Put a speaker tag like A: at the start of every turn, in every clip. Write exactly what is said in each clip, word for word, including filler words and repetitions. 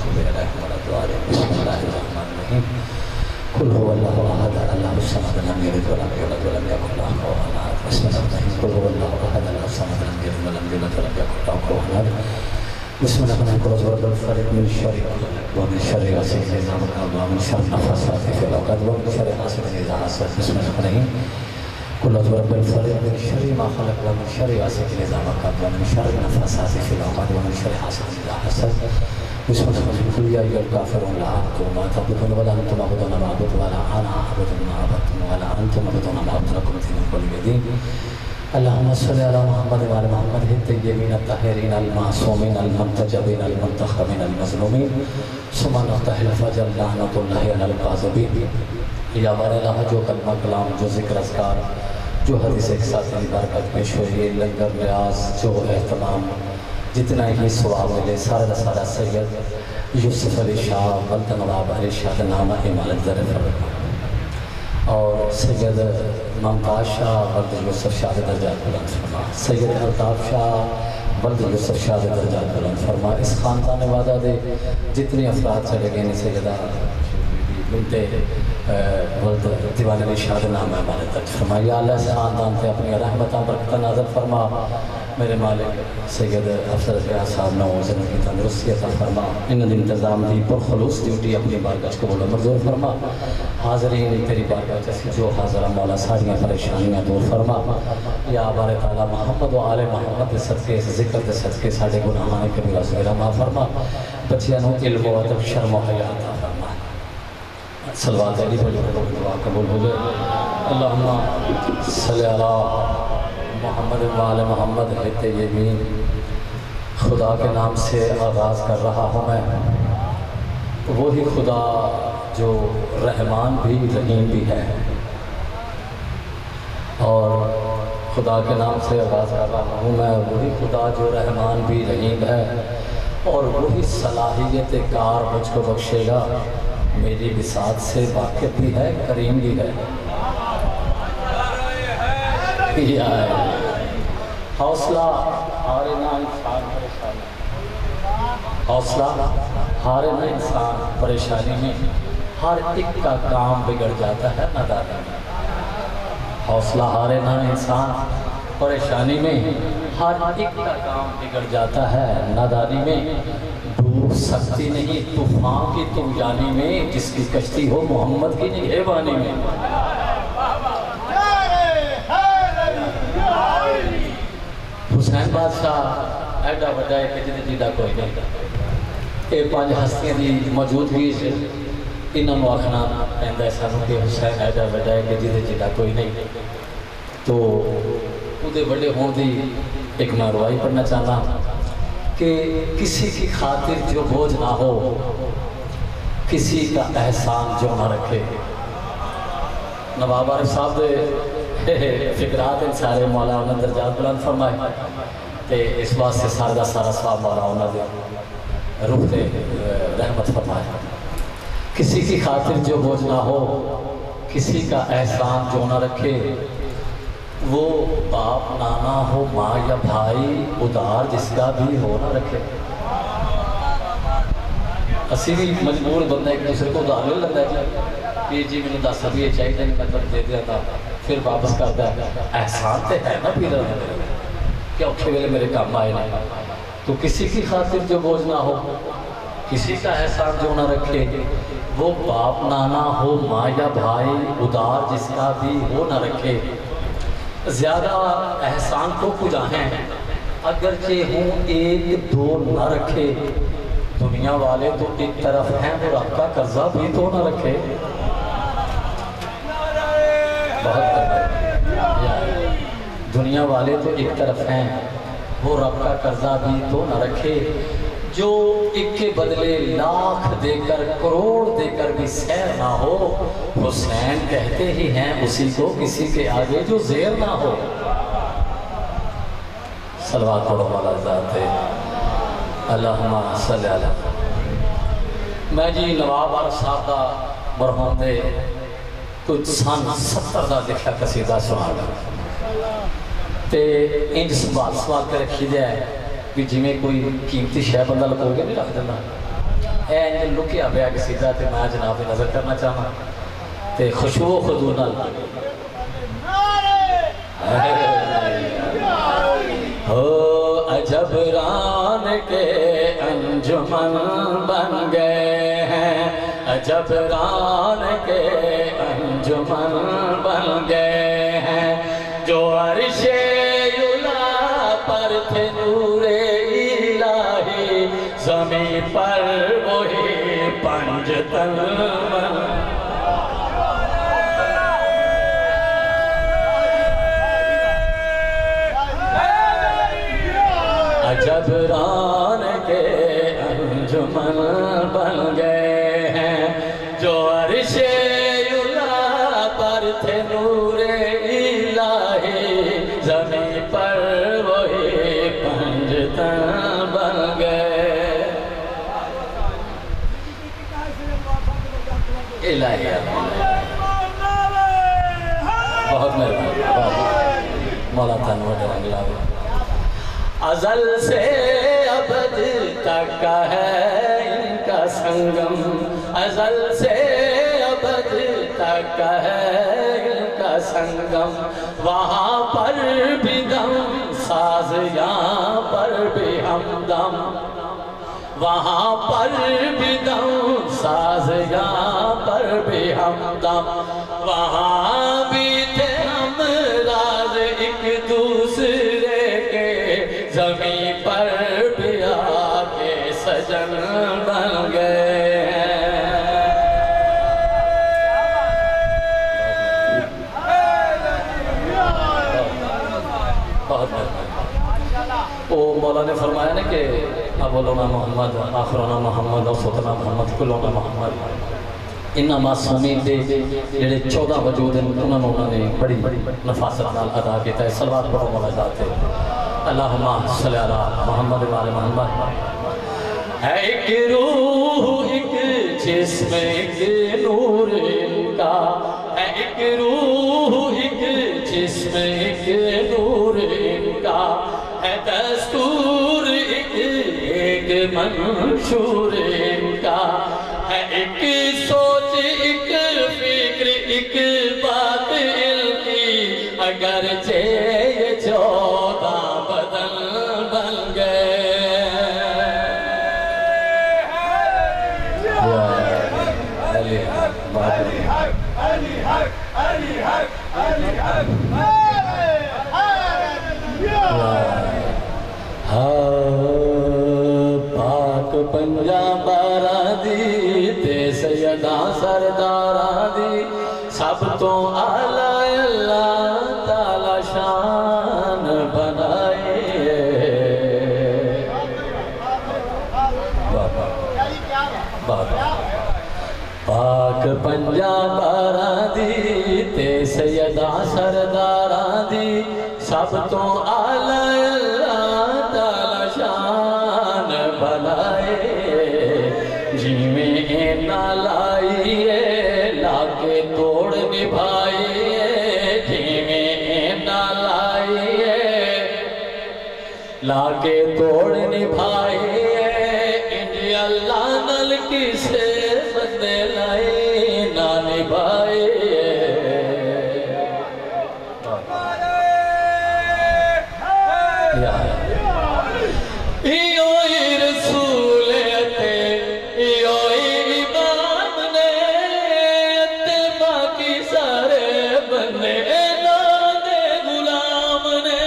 A: المغضوب عليهم ولا الضالين بسم الله الرحمن الرحيم قل هو الله احد الله الصمد لم يلد ولم يولد ولم يكن له كفوا احد بسم الله الرحمن الرحيم قل هو الله احد الله الصمد لم يلد ولم يولد ولم يكن له كفوا احد بسم الله الرحمن الرحيم قل هو الفريق من شر ومن شر غاسق اذا وقب ومن شر النفاثات في العقد ومن شر حاسد اذا حسد بسم الله الرحمن الرحيم قل هو رب الفلق من شر ما خلق ومن شر غاسق اذا وقب ومن شر النفاثات في العقد ومن شر حاسد اذا حسد بسم الله الرحمن الرحيم قل يا ايها الكافرون لا اعبد ما تعبدون ولا انتم تعبدون ما اعبد ولا انا اعبد ما عبدتم ولا انتم تعبدون ما اعبد لكم دينكم ولي دين اللهم صل على محمد وعلى محمد الطيبين الطاهرين المعصومين المنتجبين المنتخبين المظلومين ثم نفتح الفجر لعنة الله على الكاذبين یا ہمارے اللہ جو کلمہ کلام جو ذکر اذکار جو حدیث ایک ساتھ برکت پیش ہوئی لنگر ریاض جو اہتمام جتنا ہی ثواب ملے سارا سارا سید یوسف علی شاہ ولد نواب علی شاہ نامہ امالت ذر فرق اور سید ممتاز شاہ ولد یوسف شاہ درجات بلند فرما سید الطاف شاہ ولد یوسف شاہ درجات بلند فرما اس خاندان وعدہ دے جتنی افراد چلے گئے سیدہ بنتے ولد دیوان علی شاہ نام امالت تک فرما یا اللہ اس خاندان سے اپنی رحمتاں برکتہ نازل فرما میرے مالک سید افسر ریاض صاحب نوزن کی تندرستی عطا فرما ان انتظام دی پر خلوص ڈیوٹی اپنی بارگاہ کو بولا منظور فرما حاضرین تیری بارگاہ جیسی جو حاضرہ مولا ساریاں پریشانیاں دور فرما یا بار تعالیٰ محمد و آل محمد صدقے ذکر دے صدقے ساڑھے گناہانے کے بھی رسولہ معاف فرما بچیاں نو علم و ادب شرم و حیا عطا فرما صلوات علی پر دعا قبول ہو جائے اللہم صلی علی محمد و آل محمد طیبین خدا کے نام سے آغاز کر رہا ہوں میں وہی خدا جو رحمان بھی رحیم بھی ہے اور خدا کے نام سے آغاز کر رہا ہوں میں وہی خدا جو رحمان بھی رحیم ہے اور وہی صلاحیت کار مجھ کو بخشے گا میری بساط سے واقف بھی ہے کریم بھی ہے یا حوصلہ ہارے نہ انسان پریشانی حوصلہ ہارے نہ انسان پریشانی میں ہر ایک کا کام بگڑ جاتا ہے نادانی میں حوصلہ ہارے نہ انسان پریشانی میں ہر ایک کا کام بگڑ جاتا ہے نادانی میں ڈوب سکتی نہیں طوفان کی طغیانی میں جس کی کشتی ہو محمد کی نگہبانی میں حسین بادشاہ ایڈا وڈا ہے کہ جنہیں جیدہ کوئی نہیں اے پانچ ہستیاں دی موجود ہوئی سے انہوں نے آخنا پہندہ ہے سانوں کہ حسین ایڈا وڈا ہے کہ جنہیں جیدہ کوئی نہیں تو ادھے بڑے ہوں دی ایک میں روائی پڑھنا چاہنا کہ کسی کی خاطر جو بوجھ نہ ہو کسی کا احسان جو نہ رکھے نواب عارف صاحب دے فکرات ان سارے مولا انہوں درجات بلند فرمائے تے اس بات سے سارا دا سارا سواب مولا انہوں دے روح دے رحمت فرمائے کسی کی خاطر جو بوجھ نہ ہو کسی کا احسان جو نہ رکھے وہ باپ نانا ہو ماں یا بھائی ادار جس کا بھی ہو نہ رکھے اسی بھی مجبور بندہ ایک دوسرے کو ادار لے لگتا ہے کہ جی میں نے دس ابھی یہ چاہیے نہیں میں دے دیا تھا پھر واپس کرتا ہے احسان تے ہے نا پھر کہ اوکھے ویلے میرے کام آئے نہیں تو کسی کی خاطر جو بوجھ نہ ہو کسی کا احسان جو نہ رکھے وہ باپ نانا ہو ماں یا بھائی ادار جس کا بھی ہو نہ رکھے زیادہ احسان کو کجاہیں اگرچہ ہوں ایک دو نہ رکھے دنیا والے تو ایک طرف ہیں وہ رب کا قرضہ بھی تو نہ رکھے بہت دنیا والے تو ایک طرف ہیں وہ رب کا قرضہ بھی تو نہ رکھے جو ایک کے بدلے لاکھ دے کر کروڑ دے کر بھی سیر نہ ہو حسین کہتے ہی ہیں اسی کو کسی کے آگے جو زیر نہ ہو صلوات پڑھو والا ذات ہے اللہم صلی اللہ میں جی نواب عارف صاحب دا مرحوم دے کچھ سن ستر دا دکھا قصیدہ سنا گا تے انج سوال سوال کے رکھی دیا ہے کہ جی میں کوئی قیمتی شے بندہ لکو گے نہیں رکھ دینا اے لکیا پیا کسی دا تے میں جناب نظر کرنا چاہاں تے خشوع و خضوع نال ہو عجب ران کے انجمن بن گئے ہیں عجب ران کے انجمن بن گئے ہیں جو عرش یلا پر تھے نور الہی زمین پر وہی پنجتن بن عجب ران کے انجمن بن گئے ہیں جو عرش یلا پر تھے نور الہی زمین پر وہی پنجتن بن گئے الہی بہت مہربانی مولا تنوع رنگلاوی ازل سے ابد تک کا ہے ان کا سنگم ازل سے ابد تک کا ہے ان کا سنگم وہاں پر بھی دم ساز یہاں پر بھی ہمدم وہاں پر بھی دم ساز یہاں پر بھی ہمدم وہاں بھی تھے ہم راز ایک دوسرے کے زمین پر بھی آکے سجن بن گئے وہ مولا نے فرمایا نا کہ اولونا محمد آخرونا محمد اور ستنا محمد کلونا محمد انہا معصومین دے جڑے چودہ وجود ہیں انہوں نے بڑی نفاست نال ادا کیتا ہے صلوات پڑھو مولا ذات اللہم صلی اللہ محمد وآل محمد ہے ایک روح ایک جسم ایک نور ان کا ہے ایک روح ایک جسم ایک نور ان کا ہے دستور ایک ایک منشور ان کا ہے ایک سوچ ایک فکر ایک بات ان کی اگرچہ یہ چودہ بدن بن گئے علی حق علی حق علی حق علی حق علی حق پاک پنجا بارا دی تے سیدہ سردارا دی سب تو اعلی اللہ تعالی شان بنائے پاک پنجا بارا دی تے سیدہ سردارا دی سب تو اعلی اللہ تعالی شان بنائے جی میں اینا لائیے لاکے توڑ نبھائیے جی میں اینا لائیے لاکے توڑ نبھائیے انجی اللہ نل کسے بدے لائے نہ نبھائیے ایوئی رسولیتے ایوئی امام نے اتباع کی سارے بنے نادے غلام نے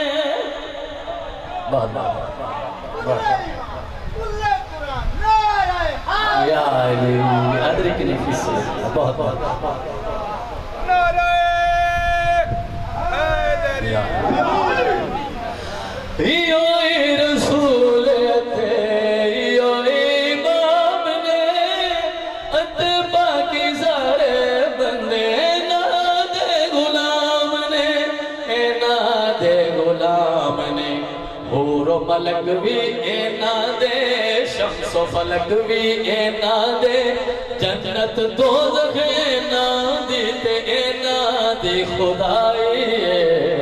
A: بہت بہت یا علی ادرکنی فی السلام بہت بہت یا ایوئی رسولیتے ایوئی امام نے اتباع کی سارے بندے نادے غلام نے اے نادے غلام نے حور و ملک بھی اے نادے شمس و فلک بھی اے نادے جنت دوزخ اے نادی تے اے نادی خدائی